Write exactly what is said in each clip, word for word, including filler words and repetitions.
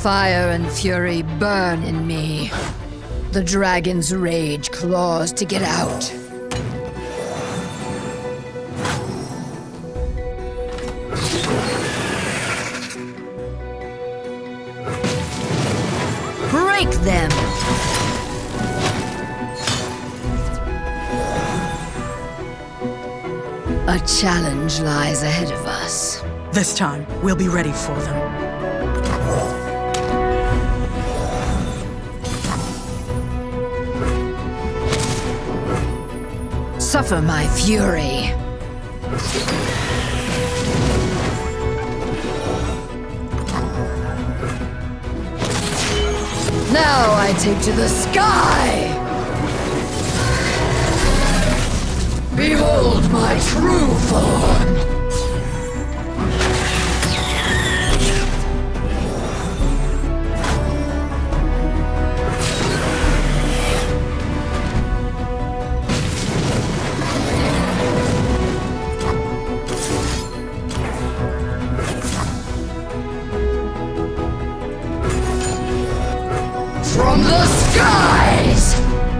Fire and fury burn in me. The dragon's rage claws to get out. Break them! A challenge lies ahead of us. This time, we'll be ready for them. Suffer my fury. Now I take to the sky! Behold my true form! From the skies!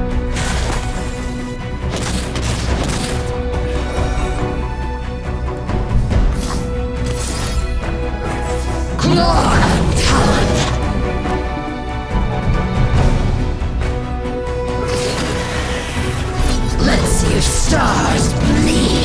Claw and talon! Let's see your stars bleed!